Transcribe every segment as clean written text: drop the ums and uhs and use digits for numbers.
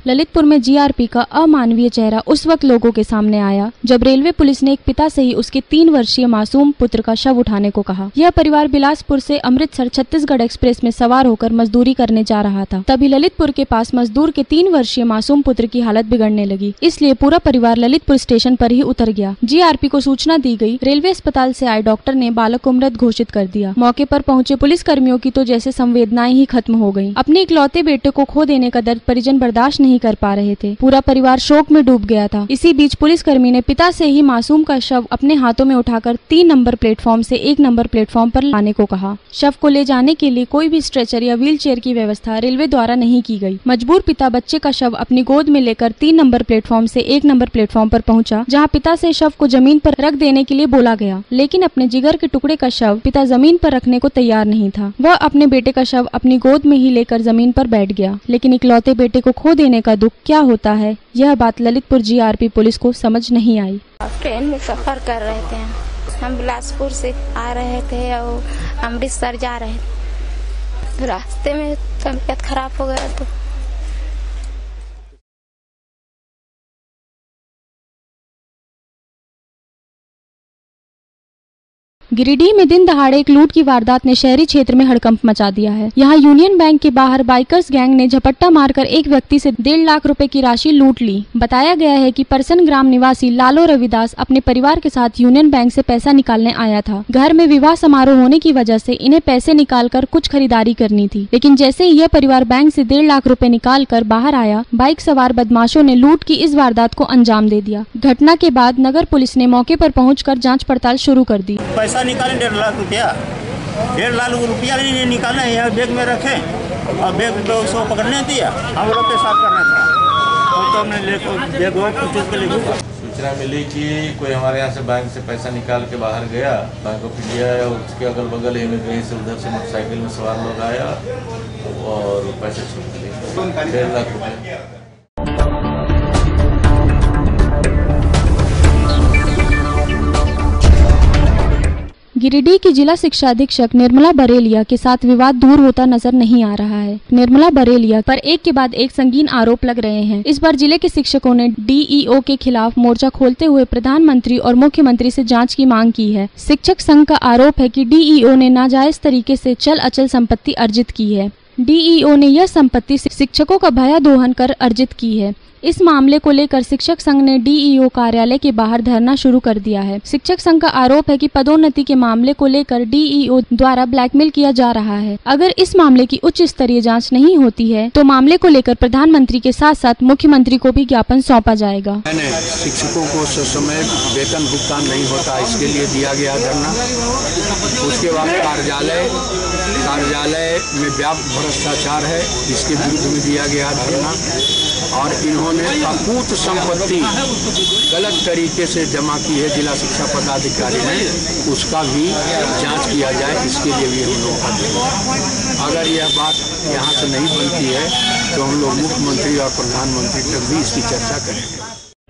ललितपुर में जीआरपी का अमानवीय चेहरा उस वक्त लोगों के सामने आया जब रेलवे पुलिस ने एक पिता से ही उसके 3 वर्षीय मासूम पुत्र का शव उठाने को कहा। यह परिवार बिलासपुर से अमृतसर छत्तीसगढ़ एक्सप्रेस में सवार होकर मजदूरी करने जा रहा था। तभी ललितपुर के पास मजदूर के 3 वर्षीय मासूम पुत्र की हालत बिगड़ने लगी, इसलिए पूरा परिवार ललितपुर स्टेशन पर ही उतर गया। जीआरपी को सूचना दी गई। रेलवे अस्पताल से आए डॉक्टर ने बालक को मृत घोषित कर दिया। मौके पर पहुंचे पुलिस कर्मियों की तो जैसे संवेदनाएं ही खत्म हो गयी। अपने इकलौते बेटे को खो देने का दर्द परिजन बर्दाश्त नहीं कर पा रहे थे। पूरा परिवार शोक में डूब गया था। इसी बीच पुलिसकर्मी ने पिता से ही मासूम का शव अपने हाथों में उठाकर 3 नंबर प्लेटफॉर्म से 1 नंबर प्लेटफॉर्म पर लाने को कहा। शव को ले जाने के लिए कोई भी स्ट्रेचर या व्हील चेयर की व्यवस्था रेलवे द्वारा नहीं की गई। मजबूर पिता बच्चे का शव अपनी गोद में लेकर 3 नंबर प्लेटफॉर्म से 1 नंबर प्लेटफॉर्म पर पहुंचा, जहां पिता से शव को जमीन पर रख देने के लिए बोला गया, लेकिन अपने जिगर के टुकड़े का शव पिता जमीन पर रखने को तैयार नहीं था। वह अपने बेटे का शव अपनी गोद में ही लेकर जमीन पर बैठ गया। लेकिन इकलौते बेटे को खो देने का दुख क्या होता है, यह बात ललितपुर जीआरपी पुलिस को समझ नहीं आई। ट्रेन में सफर कर रहे थे, हम बिलासपुर से आ रहे थे और अमृतसर जा रहे थे। रास्ते में तबीयत खराब हो गया तो गिरिडीह में दिन दहाड़े एक लूट की वारदात ने शहरी क्षेत्र में हड़कंप मचा दिया है। यहां यूनियन बैंक के बाहर बाइकर्स गैंग ने झपट्टा मारकर एक व्यक्ति से 1.5 लाख रुपए की राशि लूट ली। बताया गया है कि परसन ग्राम निवासी लालो रविदास अपने परिवार के साथ यूनियन बैंक से पैसा निकालने आया था। घर में विवाह समारोह होने की वजह से इन्हें पैसे निकालकर कुछ खरीदारी करनी थी, लेकिन जैसे ही यह परिवार बैंक से 1.5 लाख रुपए निकाल कर बाहर आया, बाइक सवार बदमाशों ने लूट की इस वारदात को अंजाम दे दिया। घटना के बाद नगर पुलिस ने मौके पर पहुंचकर जांच पड़ताल शुरू कर दी। निकाले 1.5 लाख रुपया, 1.5 लाख रुपया नहीं निकालना है, यहाँ बैग में रखे और बैग उसको पकड़ने दिया, हम लोग के साथ करना था तो हमने बैग सूचना मिली कि कोई हमारे यहाँ से बैंक से पैसा निकाल के बाहर गया, बैंक ऑफ इंडिया या उसके अगल बगल में कहीं से उधर से मोटरसाइकिल में सवार लोग आया और पैसे छूट लिए 1.5 लाख रुपये। गिरिडीह की जिला शिक्षा अधीक्षक निर्मला बरेलिया के साथ विवाद दूर होता नजर नहीं आ रहा है। निर्मला बरेलिया पर एक के बाद एक संगीन आरोप लग रहे हैं। इस बार जिले के शिक्षकों ने डीईओ के खिलाफ मोर्चा खोलते हुए प्रधानमंत्री और मुख्यमंत्री से जांच की मांग की है। शिक्षक संघ का आरोप है कि डीईओ ने नाजायज तरीके से चल अचल संपत्ति अर्जित की है। डीईओ ने यह संपत्ति शिक्षकों का भयादोहन कर अर्जित की है। इस मामले को लेकर शिक्षक संघ ने डीईओ कार्यालय के बाहर धरना शुरू कर दिया है। शिक्षक संघ का आरोप है कि पदोन्नति के मामले को लेकर डीईओ द्वारा ब्लैकमेल किया जा रहा है। अगर इस मामले की उच्च स्तरीय जांच नहीं होती है तो मामले को लेकर प्रधानमंत्री के साथ साथ मुख्यमंत्री को भी ज्ञापन सौंपा जाएगा। शिक्षकों को समय वेतन भुगतान नहीं होता, इसके लिए दिया गया धरना। उसके बाद कार्यालय में व्यापक भ्रष्टाचार है, इसके विरुद्ध में दिया गया धरना। और इन्होंने अकूत संपत्ति गलत तरीके से जमा की है जिला शिक्षा पदाधिकारी ने, उसका भी जांच किया जाए, इसके लिए भी हम लोग का अगर यह बात यहाँ से नहीं बनती है तो हम लोग मुख्यमंत्री और प्रधानमंत्री तक भी इसकी चर्चा करेंगे।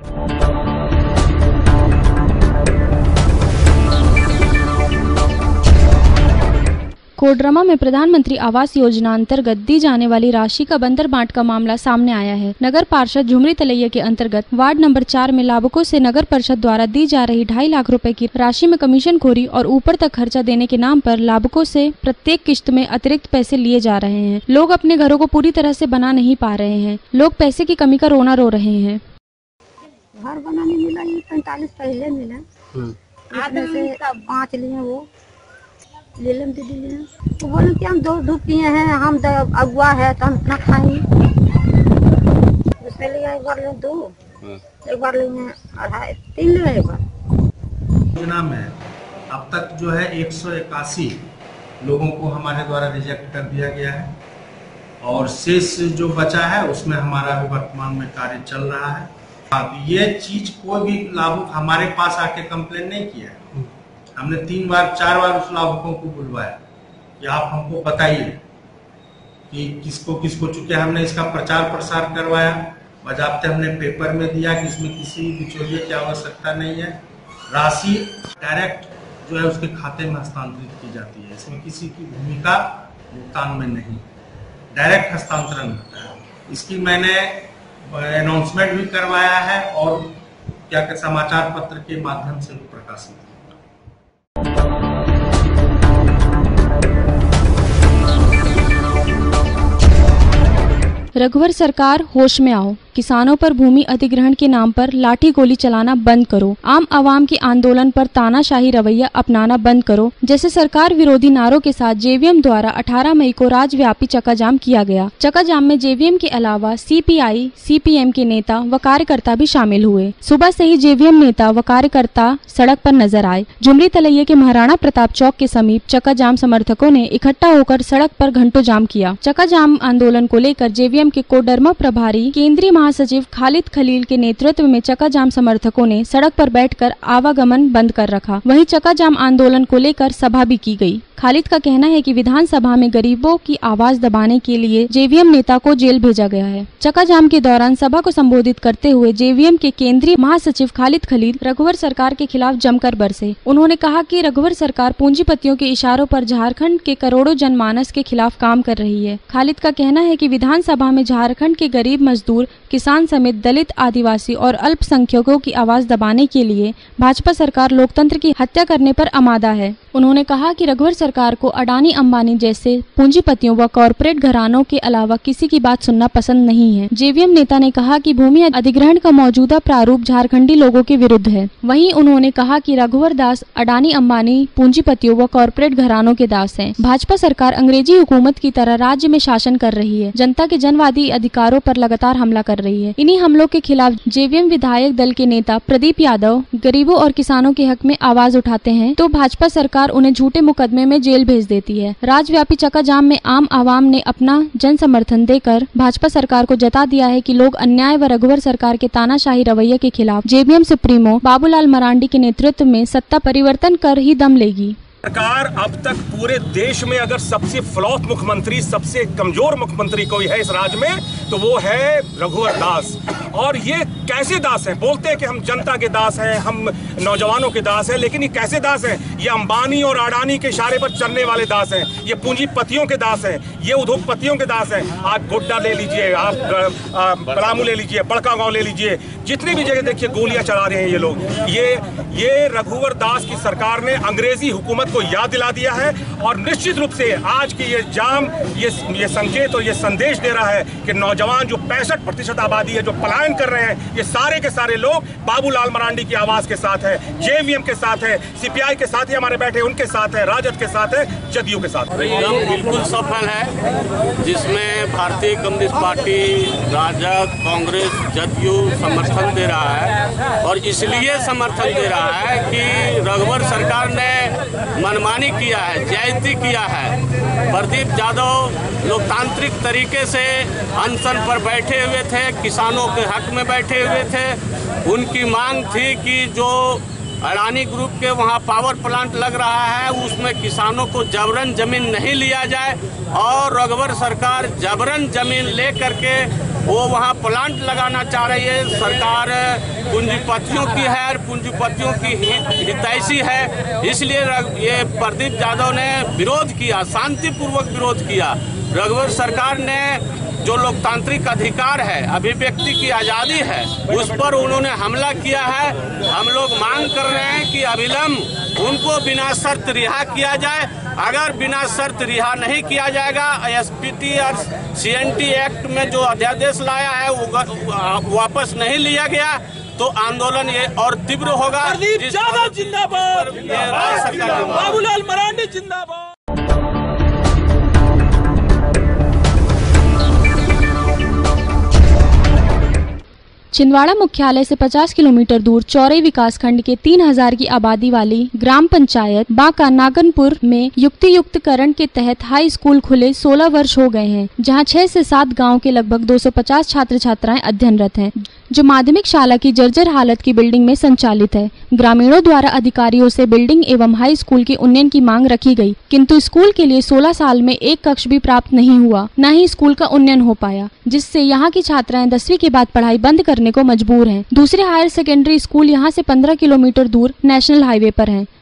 कोडरमा में प्रधानमंत्री आवास योजना अंतर्गत दी जाने वाली राशि का बंदर बांट का मामला सामने आया है। नगर पार्षद झुमरी तलैया के अंतर्गत वार्ड नंबर 4 में लाभुकों से नगर परिषद द्वारा दी जा रही 2.5 लाख रुपए की राशि में कमीशनखोरी और ऊपर तक खर्चा देने के नाम पर लाभुकों से प्रत्येक किश्त में अतिरिक्त पैसे लिए जा रहे हैं। लोग अपने घरों को पूरी तरह से बना नहीं पा रहे हैं। लोग पैसे की कमी का रोना रो रहे हैं। घर बनाने मिला, ये 45 पहले मिला, आधे से 5 लिए वो लेलम दीदी ले तो बोले कि हम 2 धूप किए हैं, हम अगुआ है तो हम इतना खाएंगे। उसके लिए एक बार ले 2, एक बार लेंगे 2.5, 3 ले एक बार। योजना में अब तक जो है 181 लोगों को हमारे द्वारा रिजेक्ट कर दिया गया है और शेष जो बचा है उसमें हमारा भी वर्तमान में कार्य चल रहा है। अब ये चीज कोई भी लाभुक हमारे पास आके कंप्लेन नहीं किया, हमने 3-4 बार उस लाभुकों को बुलवाया कि आप हमको बताइए कि किसको किसको, चूंकि हमने इसका प्रचार प्रसार करवाया, बजाबते हमने पेपर में दिया कि इसमें किसी बिचौलिए की आवश्यकता नहीं है। राशि डायरेक्ट जो है उसके खाते में हस्तांतरित की जाती है, इसमें किसी की भूमिका भुगतान में नहीं, डायरेक्ट हस्तांतरण होता है। इसकी मैंने अनाउंसमेंट भी करवाया है और क्या के समाचार पत्र के माध्यम से प्रकाशित है। रघुवर सरकार होश में आओ, किसानों पर भूमि अधिग्रहण के नाम पर लाठी गोली चलाना बंद करो, आम आवाम के आंदोलन पर तानाशाही रवैया अपनाना बंद करो जैसे सरकार विरोधी नारों के साथ जेवीएम द्वारा 18 मई को राज्यव्यापी चक्का जाम किया गया। चक्का जाम में जेवीएम के अलावा सीपीआई, सीपीएम के नेता व कार्यकर्ता भी शामिल हुए। सुबह से ही जेवीएम नेता व कार्यकर्ता सड़क पर नजर आए। झुमरी तलैया के महाराणा प्रताप चौक के समीप चक्का जाम समर्थकों ने इकट्ठा होकर सड़क पर घंटों जाम किया। चक्का जाम आंदोलन को लेकर जेवीएम के कोडरमा प्रभारी केंद्रीय महासचिव खालिद खलील के नेतृत्व में चक्का जाम समर्थकों ने सड़क पर बैठकर आवागमन बंद कर रखा। वहीं चक्का जाम आंदोलन को लेकर सभा भी की गई। खालिद का कहना है कि विधानसभा में गरीबों की आवाज दबाने के लिए जेवीएम नेता को जेल भेजा गया है। चक्का जाम के दौरान सभा को संबोधित करते हुए जेवीएम के केंद्रीय महासचिव खालिद खलील रघुवर सरकार के खिलाफ जमकर बरसे। उन्होंने कहा कि रघुवर सरकार पूंजीपतियों के इशारों पर झारखंड के करोड़ों जनमानस के खिलाफ काम कर रही है। खालिद का कहना है कि विधानसभा में झारखंड के गरीब, मजदूर, किसान समेत दलित, आदिवासी और अल्पसंख्यकों की आवाज दबाने के लिए भाजपा सरकार लोकतंत्र की हत्या करने पर आमादा है। उन्होंने कहा कि रघुवर सरकार को अडानी, अंबानी जैसे पूंजीपतियों व कॉरपोरेट घरानों के अलावा किसी की बात सुनना पसंद नहीं है। जेवीएम नेता ने कहा कि भूमि अधिग्रहण का मौजूदा प्रारूप झारखंडी लोगों के विरुद्ध है। वहीं उन्होंने कहा कि रघुवर दास अडानी, अंबानी पूंजीपतियों व कॉरपोरेट घरानों के दास हैं। भाजपा सरकार अंग्रेजी हुकूमत की तरह राज्य में शासन कर रही है, जनता के जनवादी अधिकारों पर लगातार हमला कर रही है। इन्हीं हमलों के खिलाफ जेवीएम विधायक दल के नेता प्रदीप यादव गरीबों और किसानों के हक में आवाज उठाते हैं तो भाजपा सरकार उन्हें झूठे मुकदमे में जेल भेज देती है। राज्यव्यापी चक्का जाम में आम आवाम ने अपना जन समर्थन देकर भाजपा सरकार को जता दिया है कि लोग अन्याय व रघुवर सरकार के तानाशाही रवैये के खिलाफ जेवीएम सुप्रीमो बाबूलाल मरांडी के नेतृत्व में सत्ता परिवर्तन कर ही दम लेगी। सरकार अब तक पूरे देश में अगर सबसे फ्लॉप मुख्यमंत्री, सबसे कमजोर मुख्यमंत्री कोई है इस राज्य में तो वो है रघुवर दास। और ये कैसे दास हैं? बोलते हैं कि हम जनता के दास हैं, हम नौजवानों के दास हैं, लेकिन ये कैसे दास हैं? ये अंबानी और अडानी के इशारे पर चलने वाले दास हैं, ये पूंजीपतियों के दास हैं, ये उद्योगपतियों के दास हैं। आप गोड्डा ले लीजिए, आप पलामू ले लीजिए, बड़कागांव ले लीजिए, जितनी भी जगह देखिए गोलियां चला रहे हैं ये लोग। ये रघुवर दास की सरकार ने अंग्रेजी हुकूमत को याद दिला दिया है और निश्चित रूप से आज की ये जाम ये संकेत और ये संदेश दे रहा है कि नौजवान जो 65% आबादी है जो पलायन कर रहे हैं, ये सारे के सारे लोग बाबूलाल मरांडी की आवाज के साथ है, जेवीएम के साथ है, सीपीआई के साथ ही हमारे बैठे उनके साथ है, राजद के साथ है, जदयू के साथ है। बिल्कुल सफल है, जिसमें भारतीय कम्युनिस्ट पार्टी, राजद, कांग्रेस, जदयू समर्थन दे रहा है और इसलिए समर्थन दे रहा है कि रघुवर सरकार ने मनमानी किया है, ज्यादती किया है। प्रदीप यादव लोकतांत्रिक तरीके से अनशन पर बैठे हुए थे, किसानों के हक में बैठे हुए थे। उनकी मांग थी कि जो अडानी ग्रुप के वहाँ पावर प्लांट लग रहा है उसमें किसानों को जबरन जमीन नहीं लिया जाए और रघुवर सरकार जबरन जमीन ले करके वो वहाँ प्लांट लगाना चाह रही है। सरकार पूंजीपतियों की है और पूंजीपतियों की हितैषी है, इसलिए ये प्रदीप यादव ने विरोध किया, शांतिपूर्वक विरोध किया। रघुवर सरकार ने जो लोकतांत्रिक अधिकार है, अभिव्यक्ति की आज़ादी है, उस पर उन्होंने हमला किया है। हम लोग मांग कर रहे हैं कि अविलंब उनको बिना शर्त रिहा किया जाए। अगर बिना शर्त रिहा नहीं किया जाएगा, एसपीटी और सीएनटी एक्ट में जो अध्यादेश लाया है वो वापस नहीं लिया गया तो आंदोलन ये और तीव्र होगा। प्रदीप यादव जिंदाबाद, बाबूलाल मरांडी जिंदाबाद। छिंदवाड़ा मुख्यालय से 50 किलोमीटर दूर चौरई विकासखंड के 3000 की आबादी वाली ग्राम पंचायत बांका नागनपुर में युक्तियुक्तकरण के तहत हाई स्कूल खुले 16 वर्ष हो गए हैं, जहां 6 से 7 गांव के लगभग 250 छात्र छात्राएं अध्ययनरत हैं, जो माध्यमिक शाला की जर्जर हालत की बिल्डिंग में संचालित है। ग्रामीणों द्वारा अधिकारियों से बिल्डिंग एवं हाई स्कूल के उन्नयन की मांग रखी गई, किंतु स्कूल के लिए 16 साल में एक कक्ष भी प्राप्त नहीं हुआ, न ही स्कूल का उन्नयन हो पाया, जिससे यहाँ की छात्राएं 10वीं के बाद पढ़ाई बंद करने को मजबूर हैं। दूसरे हायर सेकेंडरी स्कूल यहाँ से 15 किलोमीटर दूर नेशनल हाईवे पर हैं,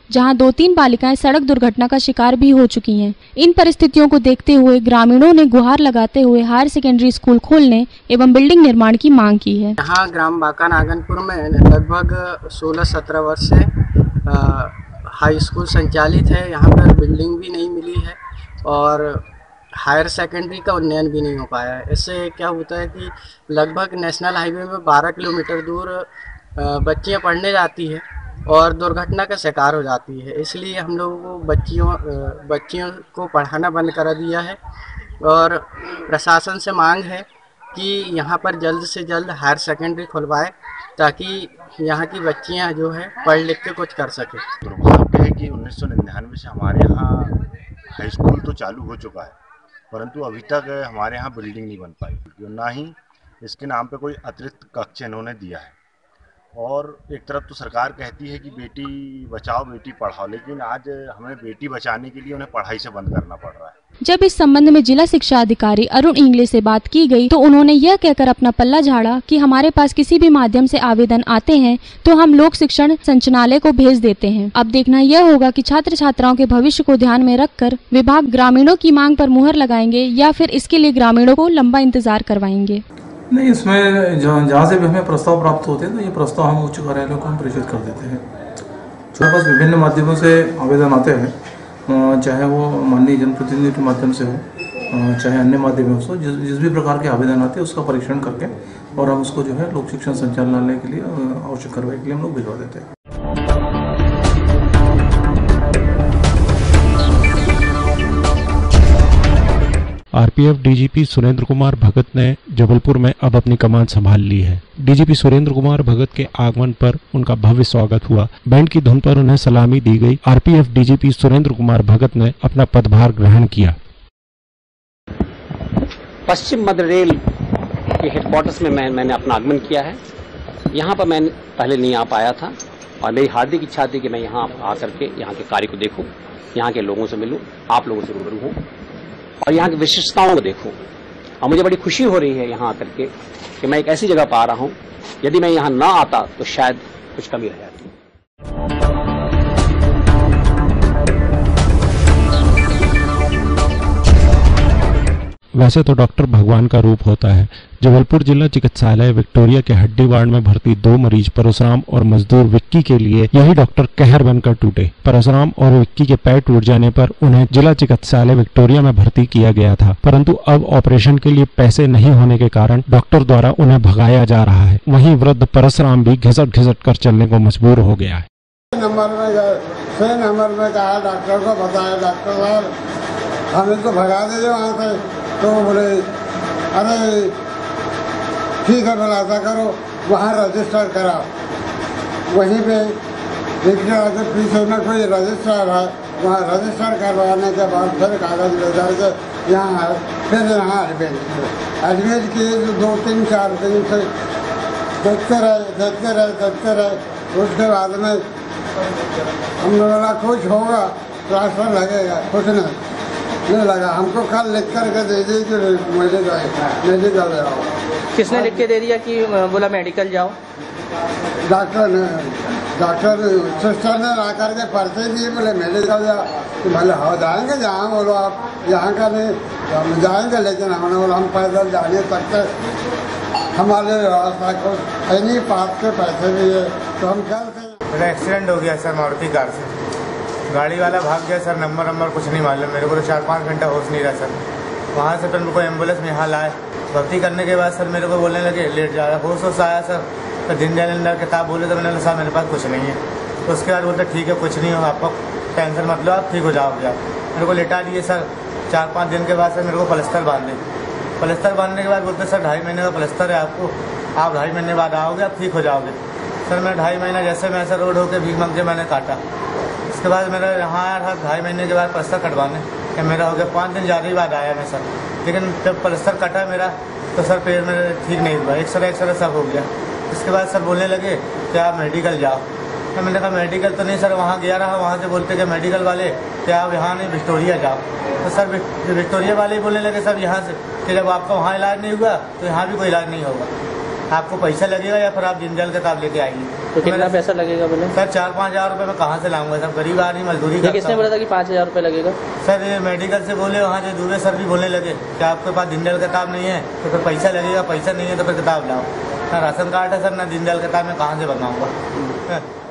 जहां 2-3 बालिकाएं सड़क दुर्घटना का शिकार भी हो चुकी हैं। इन परिस्थितियों को देखते हुए ग्रामीणों ने गुहार लगाते हुए हायर सेकेंडरी स्कूल खोलने एवं बिल्डिंग निर्माण की मांग की है। यहाँ ग्राम बाका नागनपुर में लगभग 16-17 वर्ष से हाई स्कूल संचालित है। यहाँ पर बिल्डिंग भी नहीं मिली है और हायर सेकेंडरी का उन्नयन भी नहीं हो पाया है। इससे क्या होता है कि लगभग नेशनल हाईवे में 12 किलोमीटर दूर बच्चियाँ पढ़ने जाती है और दुर्घटना का शिकार हो जाती है। इसलिए हम लोगों को बच्चियों को पढ़ाना बंद कर दिया है और प्रशासन से मांग है कि यहाँ पर जल्द से जल्द हायर सेकेंडरी खुलवाए ताकि यहाँ की बच्चियाँ जो है पढ़ लिख के कुछ कर सके। दुर्भाग्य है कि 1999 से हमारे यहाँ हाई स्कूल तो चालू हो चुका है, परंतु अभी तक हमारे यहाँ बिल्डिंग नहीं बन पाई, ना ही इसके नाम पे कोई अतिरिक्त कक्ष इन्होंने दिया है। और एक तरफ तो सरकार कहती है कि बेटी बचाओ बेटी पढ़ाओ, लेकिन आज हमें बेटी बचाने के लिए उन्हें पढ़ाई से बंद करना पड़ रहा है। जब इस संबंध में जिला शिक्षा अधिकारी अरुण इंगले से बात की गई तो उन्होंने यह कहकर अपना पल्ला झाड़ा कि हमारे पास किसी भी माध्यम से आवेदन आते हैं तो हम लोक शिक्षण संचालनालय को भेज देते हैं। अब देखना यह होगा कि छात्र छात्राओं के भविष्य को ध्यान में रखकर विभाग ग्रामीणों की मांग पर मुहर लगाएंगे या फिर इसके लिए ग्रामीणों को लंबा इंतजार करवाएंगे। नहीं, इसमें जहाँ से भी हमें प्रस्ताव प्राप्त होते हैं तो ये प्रस्ताव हम उच्च कार्यालयों को हम प्रेषित कर देते हैं। हमारे पास विभिन्न माध्यमों से आवेदन आते हैं, चाहे वो माननीय जनप्रतिनिधि के माध्यम से हो, चाहे अन्य माध्यमों से, जिस भी प्रकार के आवेदन आते हैं उसका परीक्षण करके और हम उसको जो है लोक शिक्षण संचालनालय के लिए आवश्यक कार्रवाई के लिए हम लोग भिजवा देते हैं। आरपीएफ डीजीपी सुरेंद्र कुमार भगत ने जबलपुर में अब अपनी कमान संभाल ली है। डीजीपी सुरेंद्र कुमार भगत के आगमन पर उनका भव्य स्वागत हुआ। बैंड की धुन पर उन्हें सलामी दी गई। आरपीएफ डीजीपी सुरेंद्र कुमार भगत ने अपना पदभार ग्रहण किया। पश्चिम मध्य रेल के हेडक्वार्टर्स में मैंने अपना आगमन किया है। यहाँ पर मैं पहले नहीं आ पाया था और मेरी हार्दिक इच्छा थी कि मैं यहाँ आकर के यहाँ के कार्य को देखूँ, यहाँ के लोगों से मिलूँ, आप लोगों से रूबरू हूँ और यहाँ की विशिष्टताओं को देखूं। और मुझे बड़ी खुशी हो रही है यहाँ आकर के कि मैं एक ऐसी जगह पर आ रहा हूँ, यदि मैं यहाँ ना आता तो शायद कुछ कमी रह जाती। वैसे तो डॉक्टर भगवान का रूप होता है। जबलपुर जिला चिकित्सालय विक्टोरिया के हड्डी वार्ड में भर्ती 2 मरीज परशुराम और मजदूर विक्की के लिए यही डॉक्टर कहर बनकर टूटे। परशुराम और विक्की के पैर टूट जाने पर उन्हें जिला चिकित्सालय विक्टोरिया में भर्ती किया गया था, परंतु अब ऑपरेशन के लिए पैसे नहीं होने के कारण डॉक्टर द्वारा उन्हें भगाया जा रहा है। वहीं वृद्ध परशुराम भी घिसट घिसट कर चलने को मजबूर हो गया है। नंबर में कहा डॉक्टर को बताया, डॉक्टर साहब हमें तो भगा दे वहाँ से। तो बोले अरे ठीक है भला ऐसा करो, वहाँ रजिस्टर कराओ। वहीं पे देखने आगे पीछे में कोई रजिस्टर है, वहाँ रजिस्टर करवाने के बाद फिर कागज ले जाके यहाँ है, फिर यहाँ एडमिट किए। 2-3-4 दिन से देखते रहे। उसके बाद में हमने बोला कुछ होगा, ट्रांसफर लगेगा, कुछ नहीं लगा। हमको कल लिख करके दे दी कि मेडिकल जाओ। किसने लिख के दे दिया कि बोला मेडिकल जाओ? डॉक्टर सिस्टर ने ला करके पर्चे दिए, बोले मेडिकल जाओ। तो बोले हाँ जाएंगे, जहाँ बोलो आप, यहाँ का नहीं हम जाएंगे, लेकिन हमने बोला हम पैदल जाने तक के हमारे रास्ता को नहीं, पास के पैसे भी है तो हम कल से। मेरा एक्सीडेंट हो गया सर मारुति कार से, गाड़ी वाला भाग गया सर। नंबर कुछ नहीं मालूम मेरे को, तो 4-5 घंटा होश नहीं रहा सर। वहाँ से फिर मेरे को एम्बुलेंस में यहाँ लाए, भर्ती करने के बाद सर मेरे को बोलने लगे लेट जा रहा, होश आया सर। फिर दिन कैलेंडर किताब बोले तो मैंने बोला सर मेरे पास कुछ नहीं है। तो उसके बाद बोलते ठीक है कुछ नहीं हो, आपको टेंशन मत लो, आप ठीक हो जाओगे। आप मेरे को लेटा दिए सर। 4-5 दिन के बाद सर मेरे को प्लास्टर बांध दी। प्लास्टर बांधने के बाद बोलते सर 2.5 महीने का प्लास्टर है आपको, आप 2.5 महीने बाद आओगे, आप ठीक हो जाओगे। सर मैं 2.5 महीना जैसे मैं ऐसा रोड होकर भीख मांग के मैंने काटा। उसके बाद मेरा यहाँ आया था 2.5 महीने के बाद प्लास्टर कटवाने, या मेरा हो गया 5 दिन ज़्यादा ही बाद आया मैं सर। लेकिन जब प्लास्टर कटा मेरा तो सर पैर मेरे ठीक नहीं हुआ, एक्सरे सब हो गया। उसके बाद सर बोलने लगे कि आप मेडिकल जाओ। तो मैंने कहा मेडिकल तो नहीं सर, वहाँ गया रहा, वहाँ से बोलते कि मेडिकल वाले कि आप यहाँ नहीं विक्टोरिया जाओ। तो सर विक्टोरिया वाले ही बोलने लगे सर यहाँ से कि जब आपका वहाँ इलाज नहीं हुआ तो यहाँ भी कोई इलाज नहीं होगा। आपको पैसा लगेगा या फिर आप जिंदल किताब लेके आइए। तो कितना पैसा लगेगा बोले? सर 4-5 हज़ार रुपये मैं कहाँ से लाऊंगा सर, गरीब आदमी मजदूरी करता हूं। किसने बोला था कि 5,000 रुपये लगेगा? सर ये मेडिकल से बोले, वहाँ से दूबे सर भी बोलने लगे कि आपके पास जिंदल किताब नहीं है तो फिर पैसा लगेगा, पैसा नहीं है तो फिर किताब लाओ। ना राशन कार्ड है सर, ना जिंदल किताब, मैं कहाँ से बनवाऊँगा।